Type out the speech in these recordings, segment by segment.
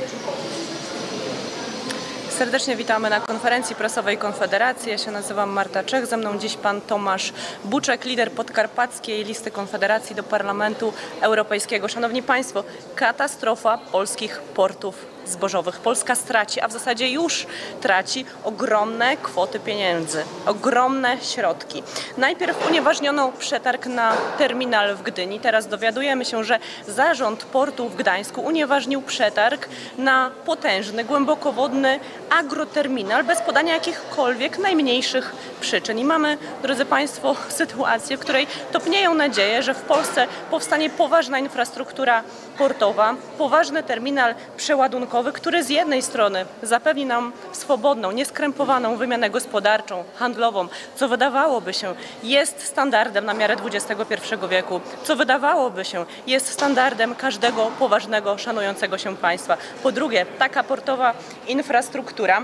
Serdecznie witamy na konferencji prasowej Konfederacji. Ja się nazywam Marta Czech. Ze mną dziś pan Tomasz Buczek, lider podkarpackiej listy Konfederacji do Parlamentu Europejskiego. Szanowni Państwo, katastrofa polskich portów zbożowych. Polska straci, a w zasadzie już traci ogromne kwoty pieniędzy, ogromne środki. Najpierw unieważniono przetarg na terminal w Gdyni. Teraz dowiadujemy się, że zarząd portu w Gdańsku unieważnił przetarg na potężny, głębokowodny agroterminal bez podania jakichkolwiek najmniejszych przyczyn. I mamy, drodzy Państwo, sytuację, w której topnieją nadzieje, że w Polsce powstanie poważna infrastruktura portowa, poważny terminal przeładunkowy, który z jednej strony zapewni nam swobodną, nieskrępowaną wymianę gospodarczą, handlową, co wydawałoby się jest standardem na miarę XXI wieku, co wydawałoby się jest standardem każdego poważnego, szanującego się państwa. Po drugie, taka portowa infrastruktura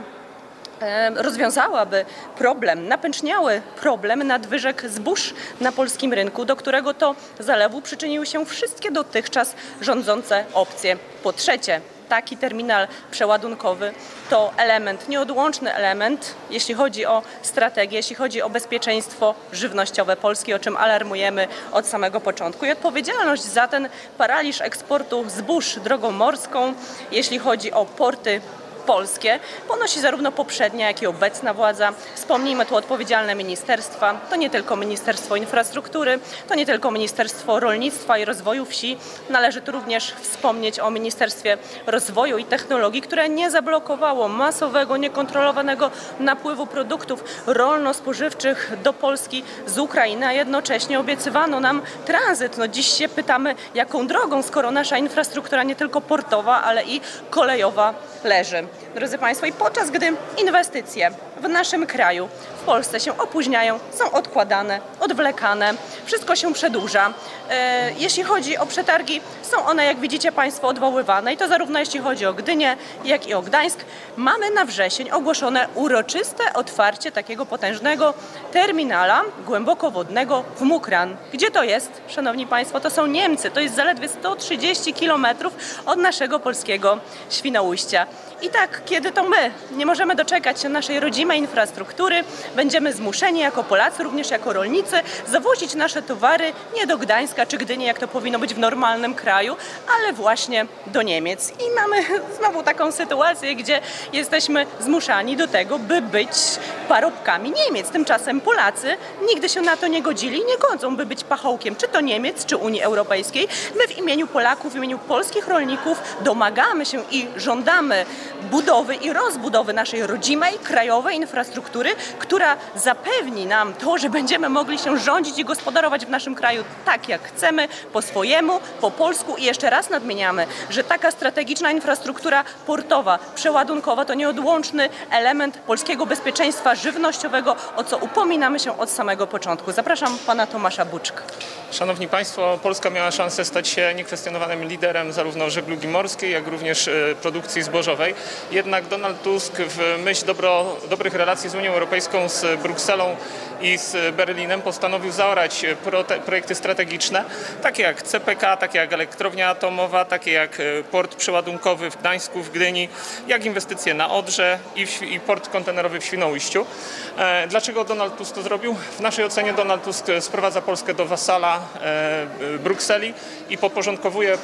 rozwiązałaby problem, napęczniały problem nadwyżek zbóż na polskim rynku, do którego to zalewu przyczyniły się wszystkie dotychczas rządzące opcje. Po trzecie, taki terminal przeładunkowy to element, nieodłączny element, jeśli chodzi o strategię, jeśli chodzi o bezpieczeństwo żywnościowe Polski, o czym alarmujemy od samego początku. I odpowiedzialność za ten paraliż eksportu zbóż drogą morską, jeśli chodzi o porty polskie, ponosi zarówno poprzednia, jak i obecna władza. Wspomnijmy tu odpowiedzialne ministerstwa. To nie tylko Ministerstwo Infrastruktury, to nie tylko Ministerstwo Rolnictwa i Rozwoju Wsi. Należy tu również wspomnieć o Ministerstwie Rozwoju i Technologii, które nie zablokowało masowego, niekontrolowanego napływu produktów rolno-spożywczych do Polski z Ukrainy, a jednocześnie obiecywano nam tranzyt. No dziś się pytamy, jaką drogą, skoro nasza infrastruktura nie tylko portowa, ale i kolejowa leży. Drodzy Państwo, i podczas gdy inwestycje w naszym kraju, w Polsce się opóźniają, są odkładane, odwlekane, wszystko się przedłuża. Jeśli chodzi o przetargi, są one, jak widzicie Państwo, odwoływane i to zarówno jeśli chodzi o Gdynię, jak i o Gdańsk. Mamy na wrzesień ogłoszone uroczyste otwarcie takiego potężnego terminala głębokowodnego w Mukran. Gdzie to jest, Szanowni Państwo? To są Niemcy, to jest zaledwie 130 km od naszego polskiego Świnoujścia. I tak, kiedy to my nie możemy doczekać się naszej rodzimej infrastruktury, będziemy zmuszeni jako Polacy, również jako rolnicy, zawozić nasze towary nie do Gdańska czy Gdyni, jak to powinno być w normalnym kraju, ale właśnie do Niemiec. I mamy znowu taką sytuację, gdzie jesteśmy zmuszani do tego, by być parobkami Niemiec. Tymczasem Polacy nigdy się na to nie godzili i nie godzą, by być pachołkiem czy to Niemiec, czy Unii Europejskiej. My w imieniu Polaków, w imieniu polskich rolników domagamy się i żądamy budowy i rozbudowy naszej rodzimej, krajowej infrastruktury, która zapewni nam to, że będziemy mogli się rządzić i gospodarować w naszym kraju tak, jak chcemy, po swojemu, po polsku. I jeszcze raz nadmieniamy, że taka strategiczna infrastruktura portowa, przeładunkowa to nieodłączny element polskiego bezpieczeństwa żywnościowego, o co upominamy się od samego początku. Zapraszam pana Tomasza Buczka. Szanowni Państwo, Polska miała szansę stać się niekwestionowanym liderem zarówno żeglugi morskiej, jak również produkcji zbożowej. Jednak Donald Tusk w myśl dobrych relacji z Unią Europejską, z Brukselą i z Berlinem postanowił zaorać projekty strategiczne, takie jak CPK, takie jak elektrownia atomowa, takie jak port przeładunkowy w Gdańsku, w Gdyni, jak inwestycje na Odrze i port kontenerowy w Świnoujściu. Dlaczego Donald Tusk to zrobił? W naszej ocenie Donald Tusk sprowadza Polskę do wasala Brukseli i podporządkowuje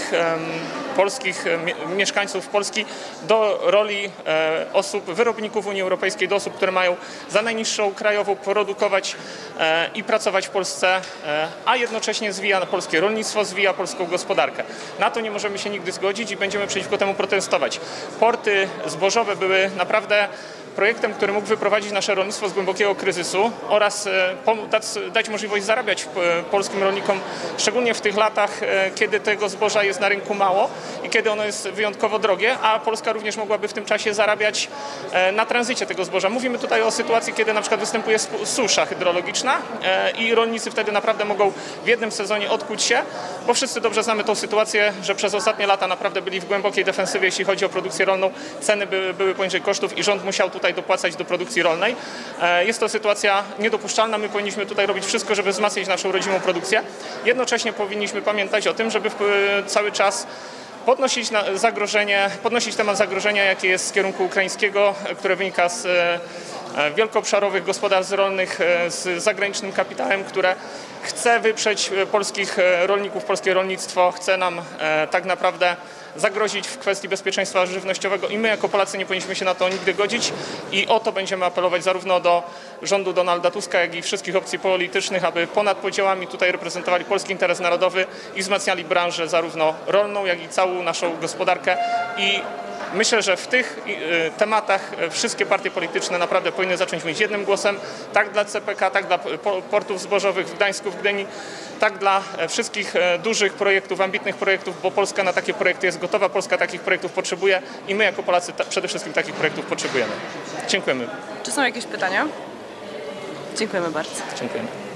polskich mieszkańców Polski do roli osób, wyrobników Unii Europejskiej, do osób, które mają za najniższą krajową produkować i pracować w Polsce, a jednocześnie zwija polskie rolnictwo, zwija polską gospodarkę. Na to nie możemy się nigdy zgodzić i będziemy przeciwko temu protestować. Porty zbożowe były naprawdę projektem, który mógł wyprowadzić nasze rolnictwo z głębokiego kryzysu oraz dać możliwość zarabiać polskim rolnikom, szczególnie w tych latach, kiedy tego zboża jest na rynku mało i kiedy ono jest wyjątkowo drogie, a Polska również mogłaby w tym czasie zarabiać na tranzycie tego zboża. Mówimy tutaj o sytuacji, kiedy na przykład występuje susza hydrologiczna i rolnicy wtedy naprawdę mogą w jednym sezonie odkuć się, bo wszyscy dobrze znamy tą sytuację, że przez ostatnie lata naprawdę byli w głębokiej defensywie, jeśli chodzi o produkcję rolną. Ceny były poniżej kosztów i rząd musiał tutaj dopłacać do produkcji rolnej. Jest to sytuacja niedopuszczalna. My powinniśmy tutaj robić wszystko, żeby wzmacniać naszą rodzimą produkcję. Jednocześnie powinniśmy pamiętać o tym, żeby cały czas podnosić temat zagrożenia, jakie jest z kierunku ukraińskiego, które wynika z wielkoobszarowych gospodarstw rolnych z zagranicznym kapitałem, które chce wyprzeć polskich rolników, polskie rolnictwo, chce nam tak naprawdę zagrozić w kwestii bezpieczeństwa żywnościowego i my jako Polacy nie powinniśmy się na to nigdy godzić i o to będziemy apelować zarówno do rządu Donalda Tuska, jak i wszystkich opcji politycznych, aby ponad podziałami tutaj reprezentowali polski interes narodowy i wzmacniali branżę zarówno rolną, jak i całą naszą gospodarkę i myślę, że w tych tematach wszystkie partie polityczne naprawdę powinny zacząć mówić jednym głosem, tak dla CPK, tak dla portów zbożowych w Gdańsku, w Gdyni, tak dla wszystkich dużych projektów, ambitnych projektów, bo Polska na takie projekty jest gotowa, Polska takich projektów potrzebuje i my jako Polacy przede wszystkim takich projektów potrzebujemy. Dziękujemy. Czy są jakieś pytania? Dziękujemy bardzo. Dziękujemy.